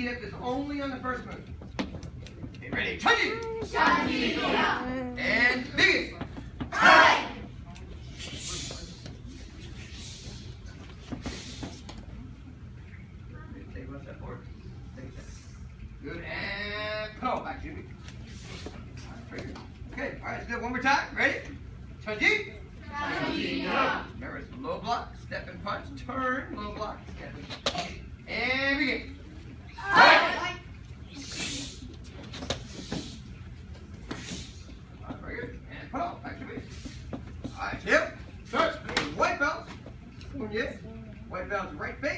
Speed up is only on the first move. Okay, ready? Changi! And begin! Take one step forward. Take a step. Good, and pull back, Jimmy. Okay, all right, let's do it one more time. Ready? Changi! Remember, it's low block, step and punch, turn, low block, step and punch. And begin. Very good. And pull, back to me. All right, hip, touch, white belt. White belt's right face.